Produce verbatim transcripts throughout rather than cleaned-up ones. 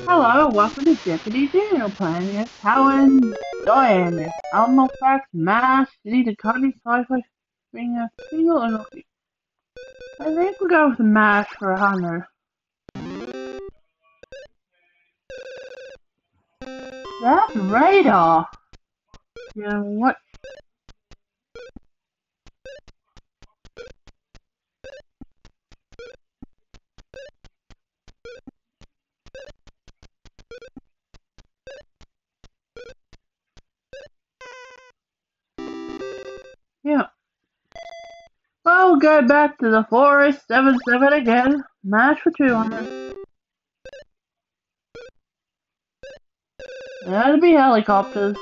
Hello, welcome to Jeopardy J R playing as Helen Diane. Alamo facts, math, city to country, sci-fi, being a single and lucky. I think we'll go with the math for a hundred. That's radar. Yeah, what? Yeah. Well, we'll go back to the forest, seven seven again. Math for two hundred. That'd be helicopters.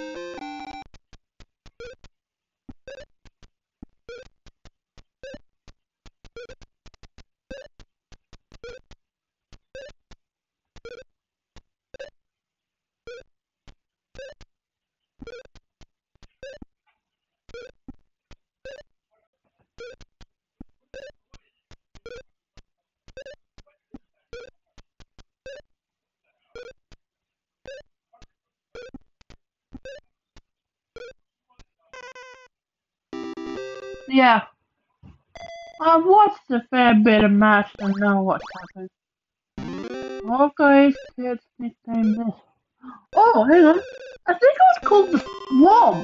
Yeah. I've watched a fair bit of math and know what's happened. Hawkeye's kids nicknamed this. Oh, hang on. I think it was called the Swamp.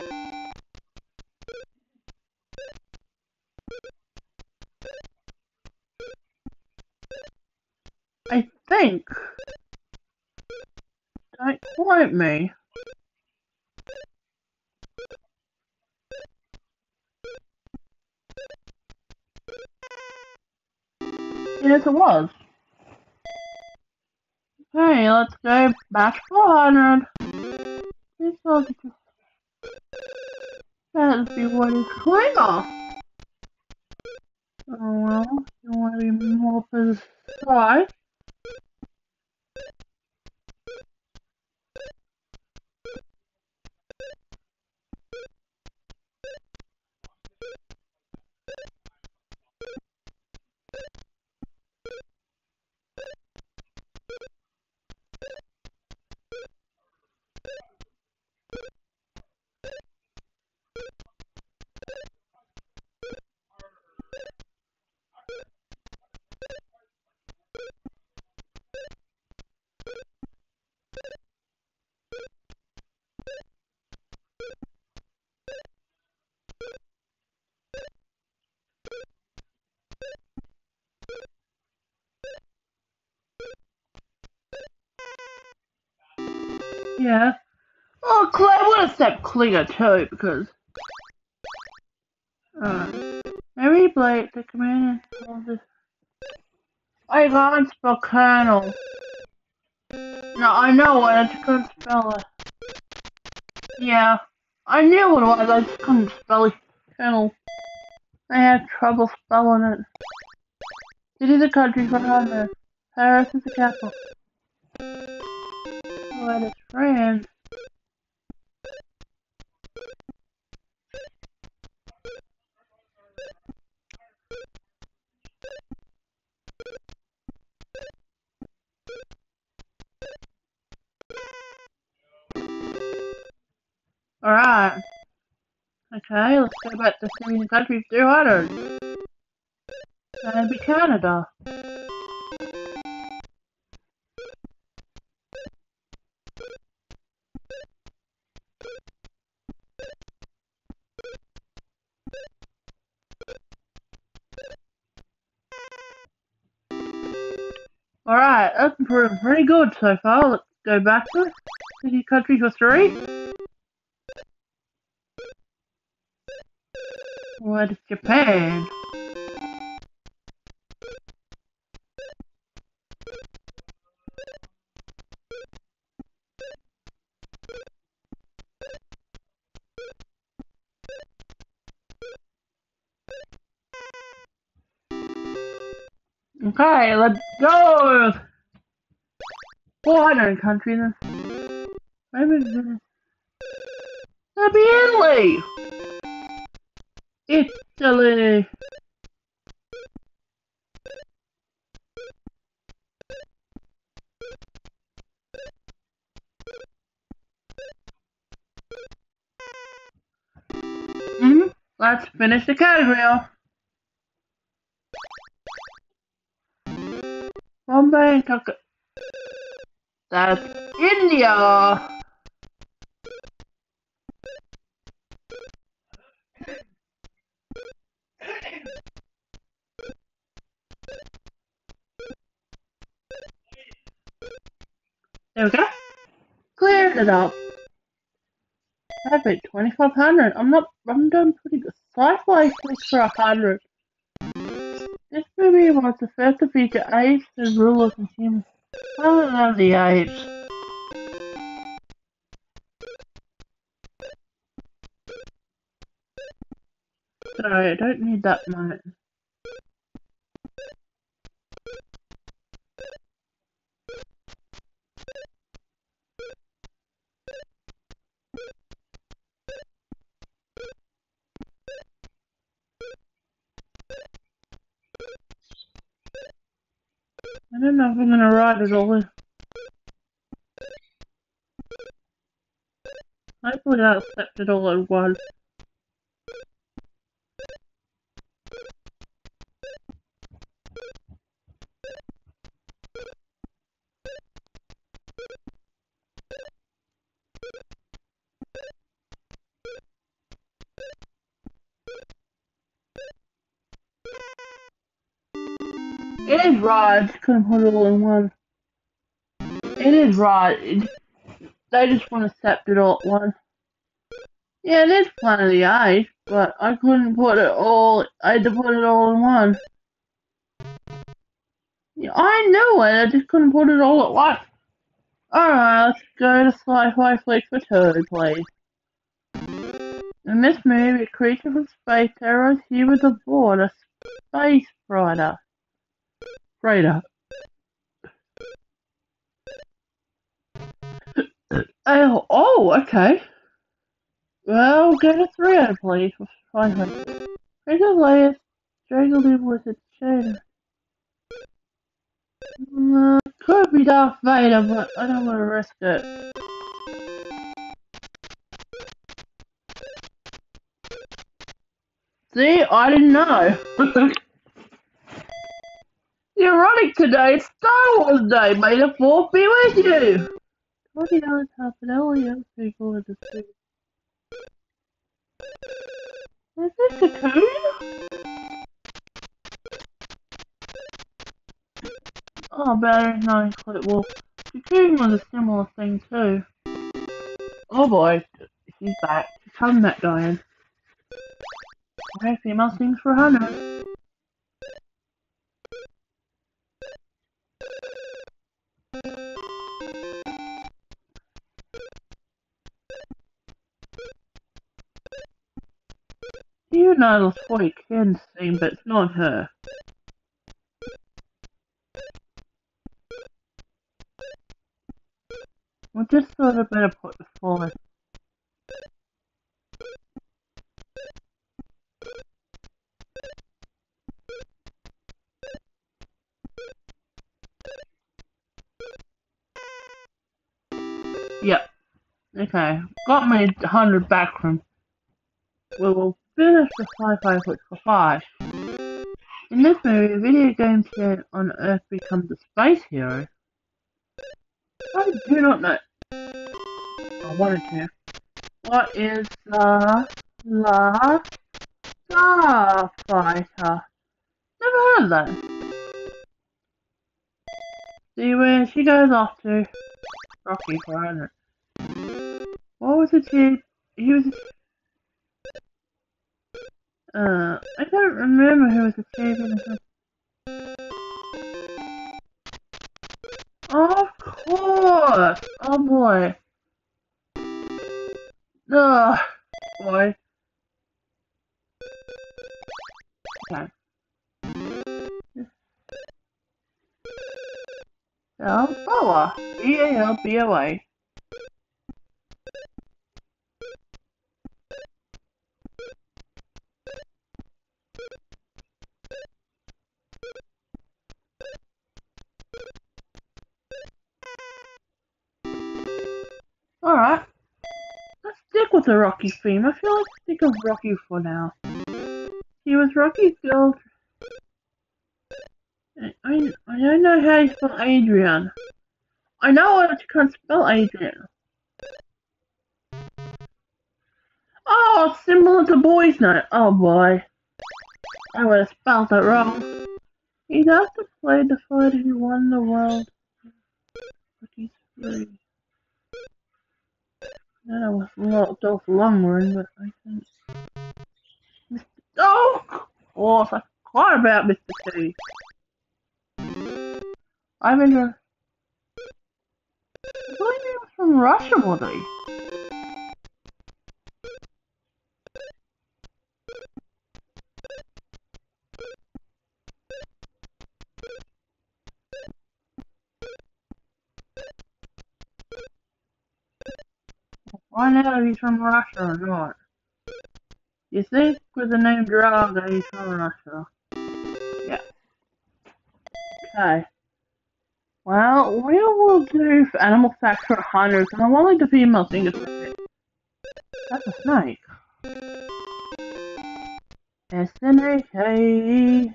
I think. Don't quote me. Yes, it was. Okay, let's go back four hundred. This was just. That'd be what is cleaner. Oh well, you want to be more precise. Yeah. Oh, Claire would have said cleaner too, because. Uh, maybe Blake, the commander, told us. I can't spell Colonel. No, I know it, I just couldn't spell it. Yeah. I knew what it was, I just couldn't spell it. Colonel. I had trouble spelling it. It is a country for hundred. Paris is the capital. What is France? Alright. Okay, let's go back to seeing the country two hundred. That'd be Canada. Alright, that's pretty, pretty good so far. Let's go back to city country for three. What is Japan? Okay, let's go! four hundred country then. Maybe that'd be Italy! Italy! Let's finish the category off. Bombay and Calcutta. That's India. There we go. Cleared it up. Perfect. twenty-five hundred. I'm not. I'm doing pretty good. Sci-fi six for a hundred. This movie was the first to feature apes as rulers and humans. I don't know the apes. Sorry, I don't need that much. I don't know if I'm gonna write it all in. Hopefully I'll accept it all at once. It is right, I just couldn't put it all in one. It is right, it, they just want to accept it all at once. Yeah, it is Planet of the Apes, but I couldn't put it all, I had to put it all in one. Yeah, I knew it, I just couldn't put it all at once. Alright, let's go to Sci-Fi Flicks for two, please. In this movie, a creature from space terrorizes humans aboard a space freighter. Freighter. Oh, oh, okay. Well, give it three out of please. Fine. Princess Leia strangled him with its chain. Uh, could be Darth Vader, but I don't want to risk it. See, I didn't know. You're ironic today, it's Star Wars Day. May the Fourth be with you. Twenty dollars half an hour, young people in the street. Is this Cocoon? Oh, battery's not included. Well, Cocoon was a similar thing too. Oh boy, she's back. She's coming back, Diane. Okay, female sings for a hundred. You know this boy can sing, but it's not her. We just thought I'd better put the forward. Yep. Okay. Got me a hundred back from. We will finish the sci-fi flick for five. In this movie, a video game kid on Earth becomes a space hero. I do not know. I wanted to. What is the La Starfighter? Never heard of that. See where she goes off to. Rocky for a hundred. What was it he, he was, uh, I don't remember who was the champion. Of course! Oh boy. Ugh, boy. Okay. Balboa. B A L B O A. Alright. Let's stick with the Rocky theme. I feel like stick with Rocky for now. She was Rocky's girlfriend. I, I, I don't know how to spell Adrian. I know I can't spell Adrian. Oh, it's similar to boy's name. Oh boy. I would have spelled it wrong. He'd have to play the fighter who won the world. But he's free. That was a lot of long run, but I think. Mister Oh! Of course, I forgot about Mister T. I've been. I believe he was from Russia, was he? I know he's from Russia or not. You think with the name Drago he's from Russia? Yeah. Okay. Well, we will do for animal facts for hunters, and I want like the female singers for it. That's a snake. S N A K.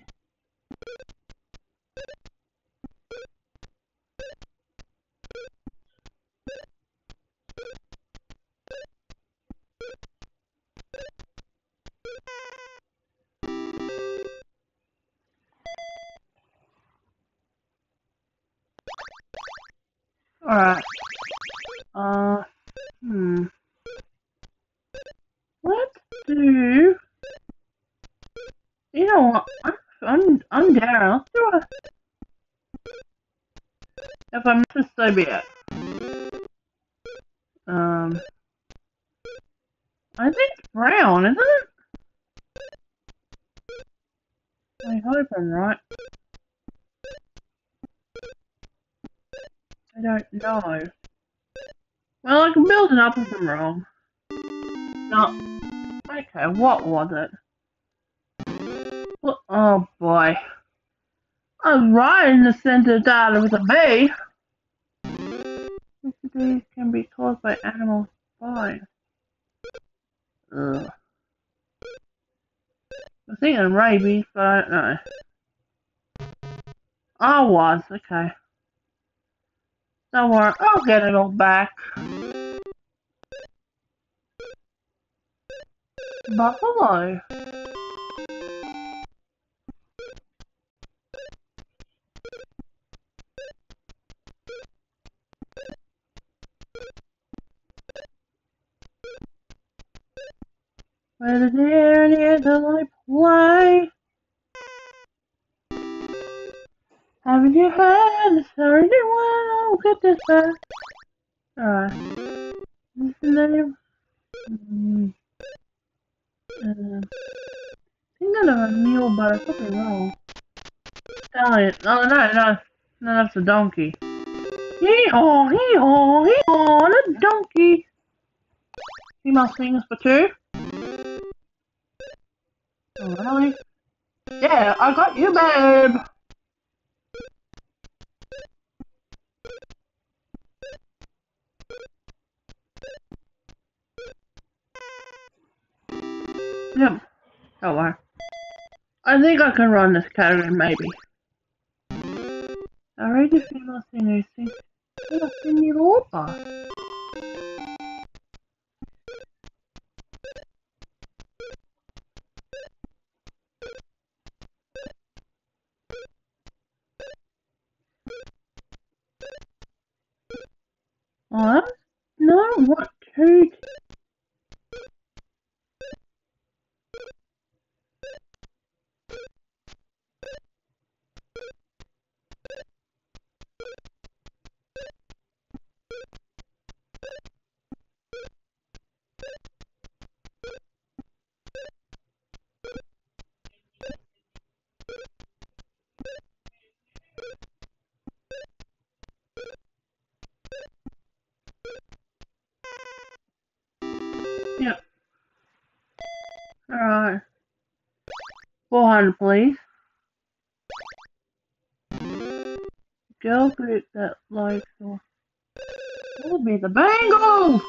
Alright. Uh, hmm. Let's do. You know what? I'm I'm, I'm down. Let's do a. If I'm Missus Soviet. Um. I think it's brown, isn't it? I hope I'm right. I don't know. Well, I can build it up if I'm wrong. No. Okay, what was it? Well, oh boy. I'm right in the center of data with a B. Disease can be caused by animal spines. Ugh. I'm thinking rabies, but I don't know. I was, okay. Don't worry, I'll get it all back. Buffalo. Where the deer and the antelope play. Haven't you heard the story? I'll get this back. Alright. What's the name? Mm, uh, thinking of a mule, but I could be wrong. Stallion. Oh, no, no. No, that's a donkey. Hee-haw, hee-haw, hee-haw, the donkey. Female singers for two. Oh, really? Yeah, I got you, babe. Yep. Oh, wow. I think I can run this category, maybe. I read the female singers sing. Oh, Cindy Lauper. Oh, no, what two? Yep. Alright. four hundred, please. Girl group that likes or. That would be the Bengals!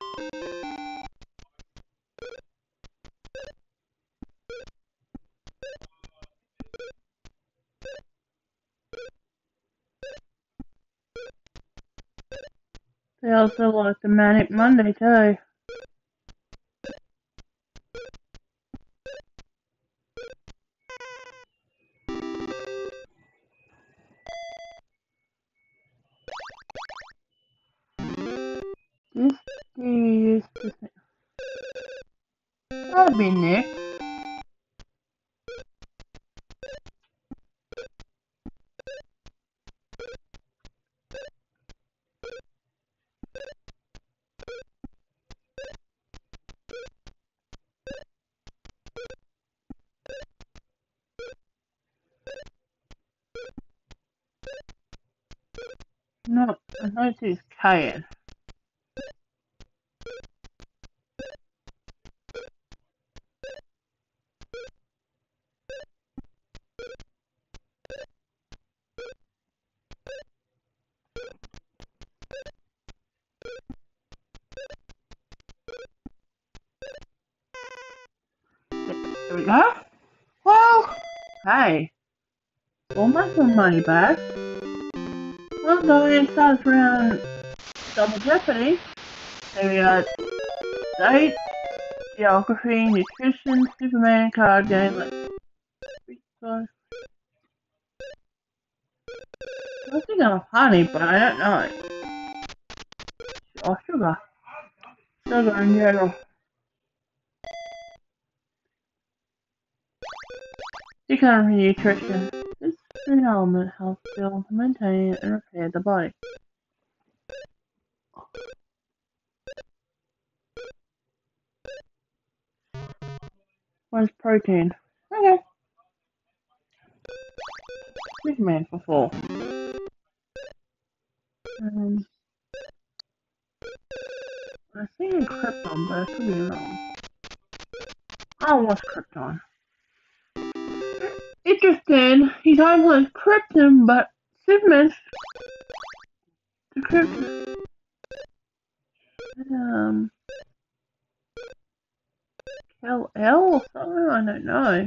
They also like the Manic Monday too. This T V used to think. That'd be Nick. No, I think he's Kyan. There we go. Well, hey, we'll make some money back. Well, going starts around Double Jeopardy. There we got State, Geography, Nutrition, Superman card game. Like, so, I was thinking of honey, but I don't know. Or sugar. Sugar in general. Economy nutrition. This food element helps build, maintain, and repair the body. What is protein? Okay. Superman for four. Um, I think in Krypton, but I could be wrong. Oh, what's Krypton? Interesting. He talks like Krypton, but Superman's the Krypton. Um, L L or something? I don't know.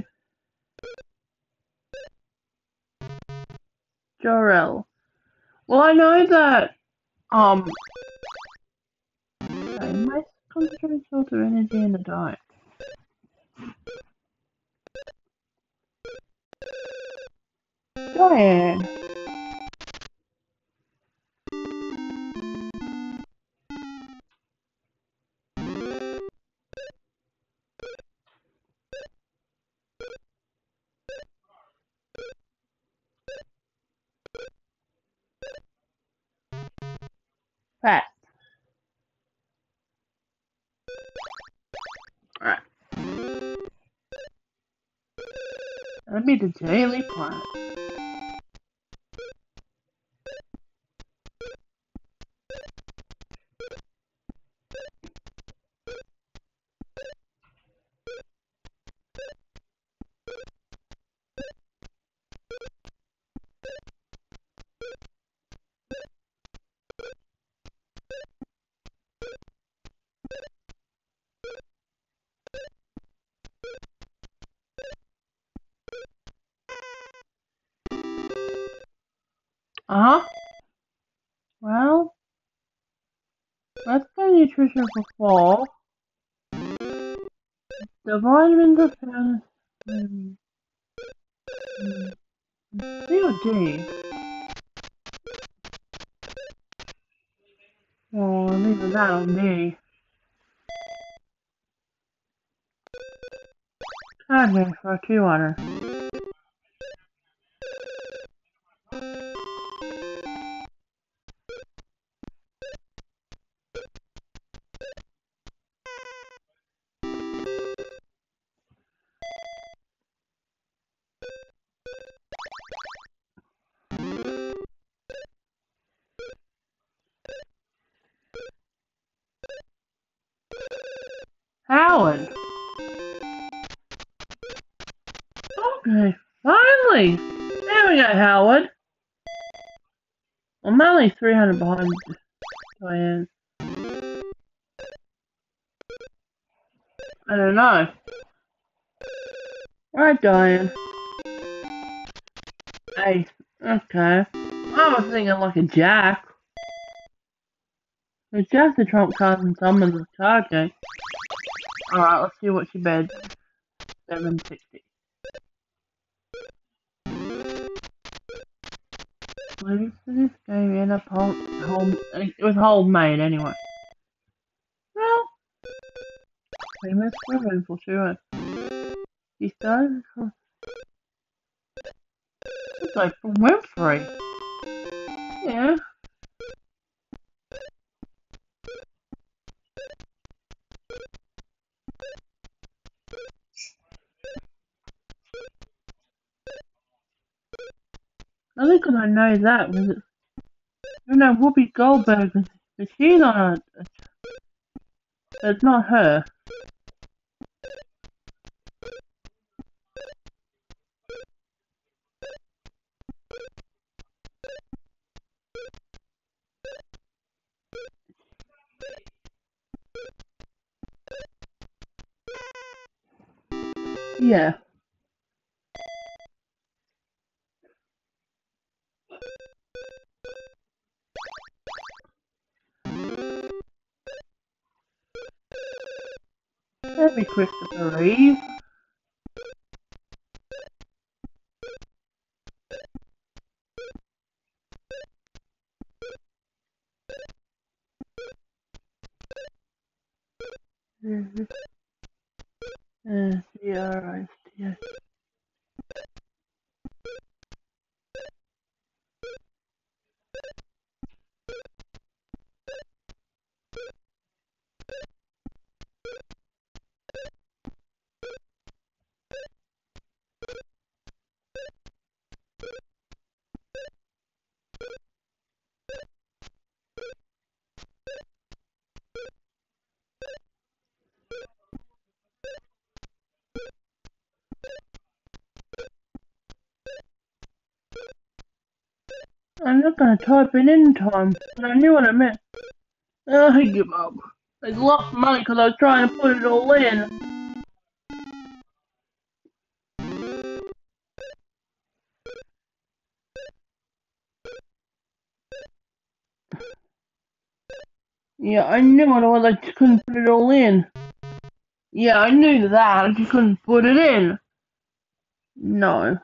Jor-El. Well, I know that, um, okay, my concentrated source of energy in the diet. Diane. Fat. Alright. That'd be the Daily Planet. Uh-huh. Well, let's go nutrition for four. The vitamins are found in C or D? Oh, I'm leaving that on D. Card game for a two-water. Howard! Okay, finally! There we go, Howard! I'm only three hundred behind Diane. I don't know. Right, Diane. Hey, okay. I was thinking like a jack. It's just the trump cards and some of the card game. Alright, let's see what she bid. seven sixty. Please for this game in a home, home. It was homemade anyway. Well, famous women for sure. She started. It's like from Winfrey. Yeah. I think I know that because it's, you know, Whoopi Goldberg, but she's on a, a. It's not her. Yeah. That'd be Christopher Reeve. Mm-hmm. Uh, yeah, alright. Yeah. I'm not gonna type it in time, but I knew what it meant. Oh, I give up. I lost money because I was trying to put it all in. Yeah, I knew what it was, I just couldn't put it all in. Yeah, I knew that, I just couldn't put it in. No.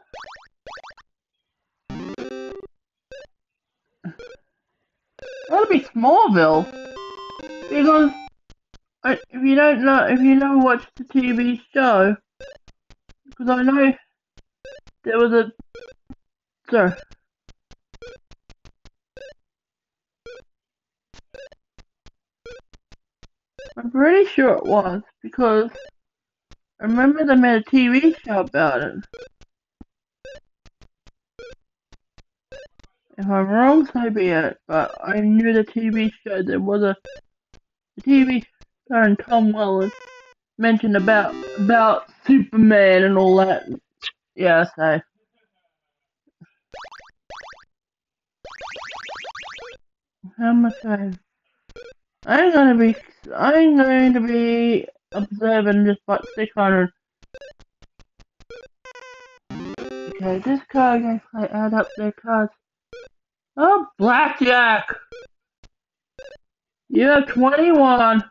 That'll be Smallville. Because, I, if you don't know, if you never watched the T V show, because I know there was a, sorry, I'm pretty sure it was, because I remember they made a T V show about it. If I'm wrong, so be it, but I knew the T V show, there was a, a T V show and Tom Welling mentioned about, about Superman and all that. Yeah, so. How much I, I'm gonna be, I'm going to be observing just about six hundred. Okay, this card guys, I add up their cards. Oh, blackjack! You have twenty-one.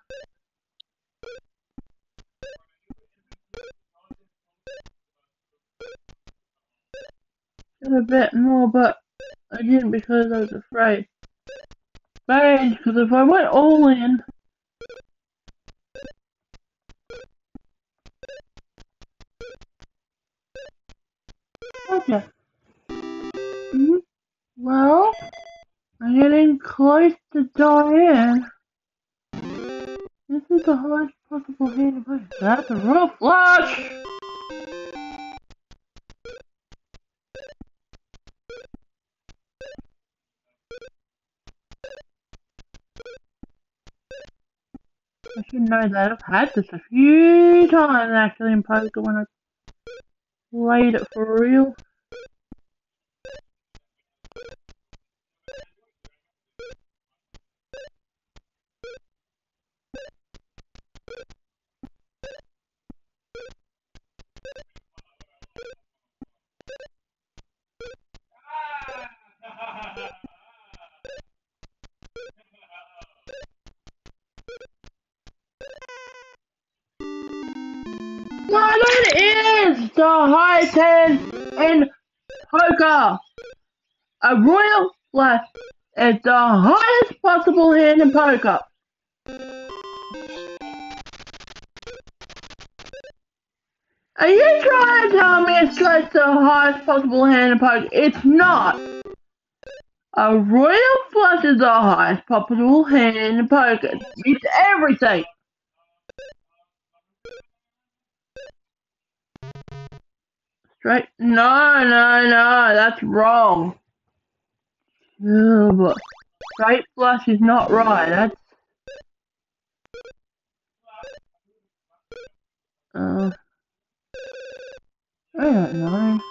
Should have bet more, but I didn't because I was afraid. Strange, because if I went all in, okay. Mm-hmm. Well, I'm getting close to Diane. This is the highest possible hand of play. That's a real flush! I should know that. I've had this a few times actually in poker when I played it for real. is the highest hand in poker. A royal flush is the highest possible hand in poker. Are you trying to tell me it's like the highest possible hand in poker? It's not. A royal flush is the highest possible hand in poker. It's everything. Straight? No, no, no, that's wrong. Ugh, straight flush is not right. That's. Uh, I don't know.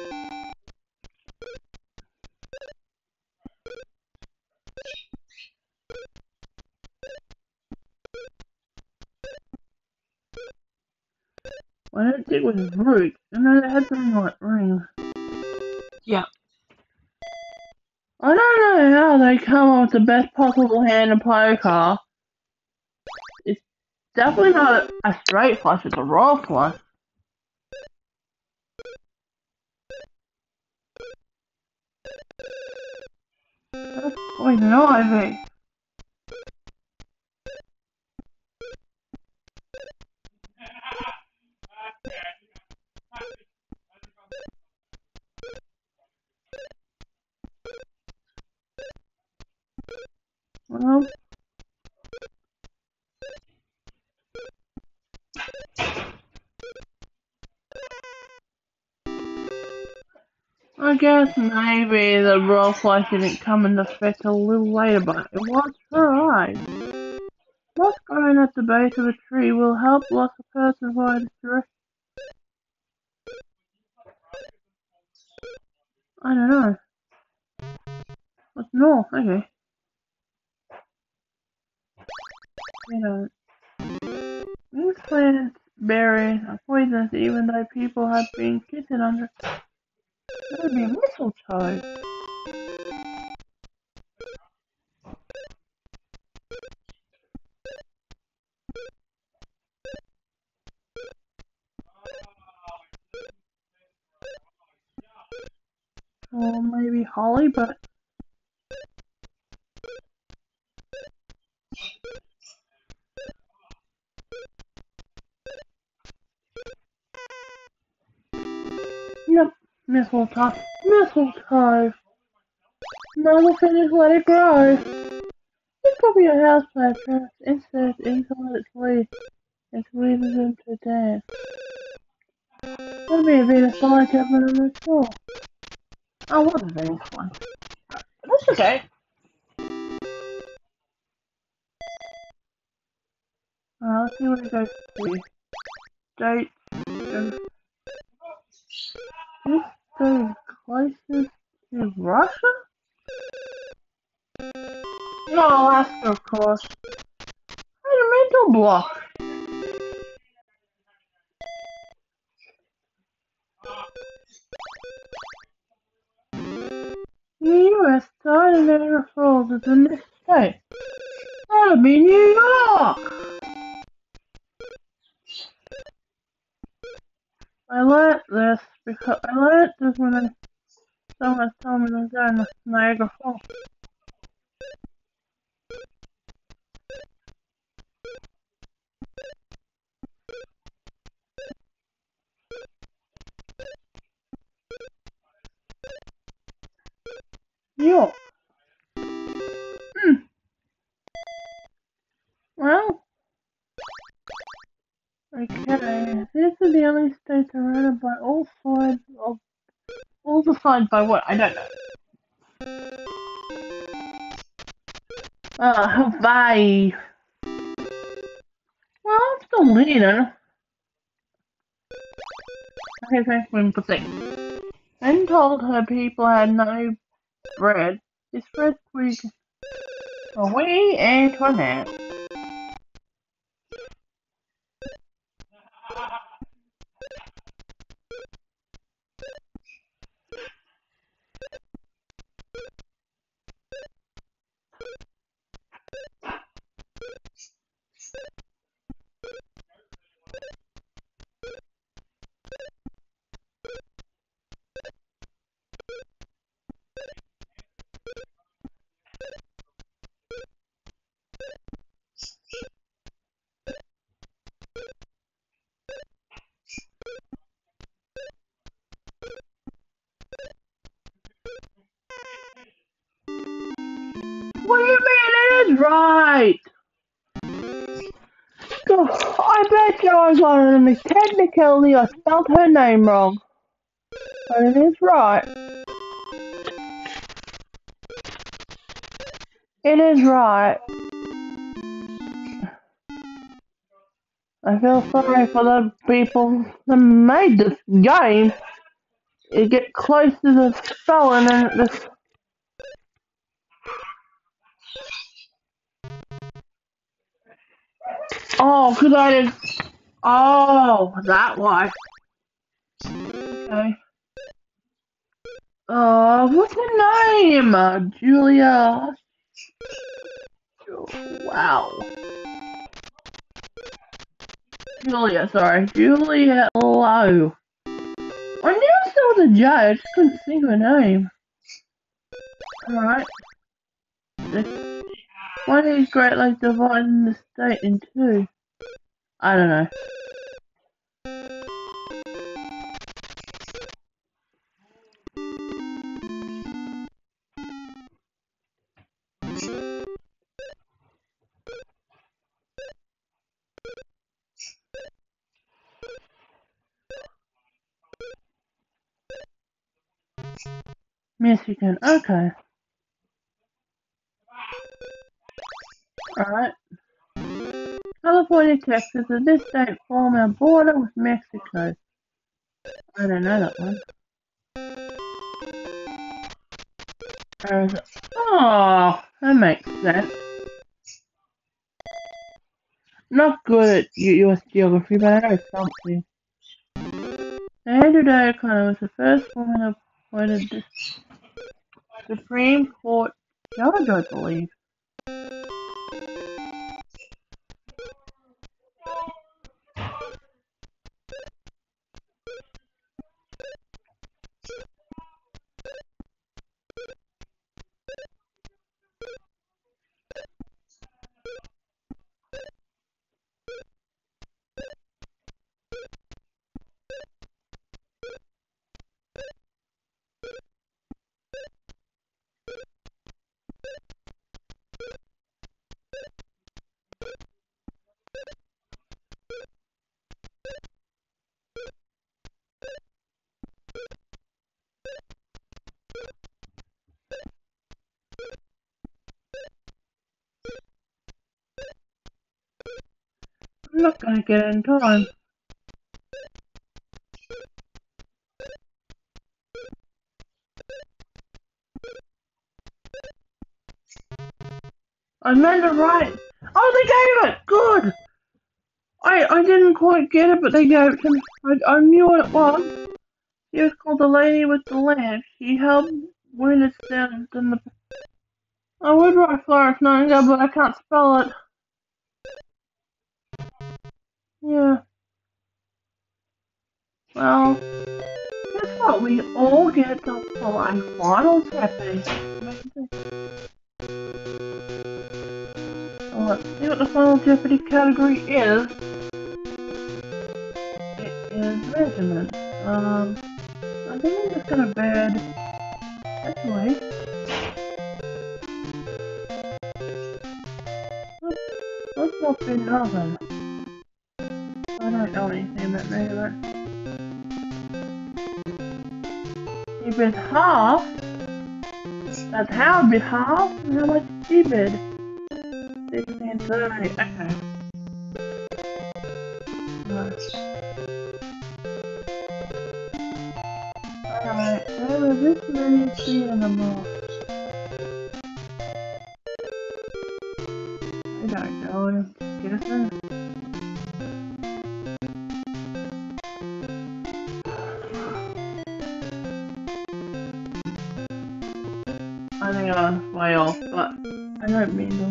I don't think it was root. I know they had something like ring. Yeah. I don't know how they come up with the best possible hand in poker. It's definitely not a straight flush, it's a royal flush. That's poison ivy. Well, I guess maybe the royal flush didn't come into effect a little later, but it was alright. Moss growing at the base of a tree will help lost a person find its direction. I don't know. What's north? Okay. You know, these plants berries are poisonous even though people have been kissing under. That would be mistletoe. Or maybe holly, but yep, mistletoe. Mistletoe. Mother finished, let it grow. It's probably a houseplant traps insects inside its leaves and squeezes them to death. That'd be a Venus flytrap, but I'm not sure. I was a Venus one. That's okay. Uh, let's see what it goes to. States. This state closest to Russia? Not Alaska, of course. I had a mental block. The U S side of Niagara Falls is in this state. That'd be New York! I learnt this because I learnt this when I, someone told me I was going to Niagara Falls. New York. Hmm. Well, okay. This is the only state surrounded by all sides of all the sides by what? I don't know. Uh, Hawaii. Well, I'm still leading. Okay, thanks for inputting. Then told her people had no bread. This bread was Marie Antoinette. eight. God, I bet you I got it on the technicality I spelled her name wrong. But it is right. It is right. I feel sorry for the people that made this game. You get close to the spelling and this. Oh, cause I didn't. Oh, that why. Okay. Oh, what's her name? Uh, Julia. Wow. Julia, sorry. Julia Lowe. I knew it was a J, I just couldn't think of her name. Alright. Why are these Great Lakes dividing the state in two? I don't know. Michigan, okay. Alright. California, Texas, and this state form a border with Mexico. I don't know that one. Arizona. Oh, that makes sense. Not good at U S geography, but I know something. Andrew Day O'Connor was the first woman appointed to the Supreme Court judge, I believe. I'm not gonna get it in time. I meant to write. Oh, they gave it! Good! I I didn't quite get it, but they gave it to me. I, I knew what it was. She was called the Lady with the Lamp. She helped wounded citizens in the... I would write Florence Nightingale, but I can't spell it. Yeah. Well, guess what? We all get to play Final Jeopardy. So let's see what the Final Jeopardy category is. It is regiment. Um, I think I'm just gonna bed this way. Let's, let's not be nothing. I don't know anything about regiment. He bid half. That's how bid half. And how much did he bid? Sixteen thirty. Okay. Nice. Alright, there was this many feet in the mall. I don't know. Get us in. I think I'm way off, but I don't mean to.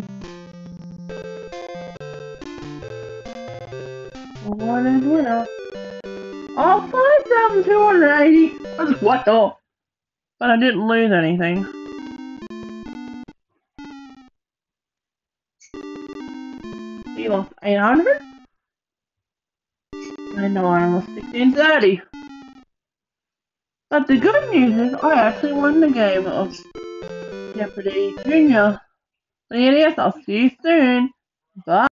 What is winner? Oh, five thousand two hundred eighty! That's way off. But I didn't lose anything. You lost eight hundred? And no, I lost sixteen thirty. But the good news is I actually won the game of Jeopardy Junior Ladies, I'll see you soon. Bye.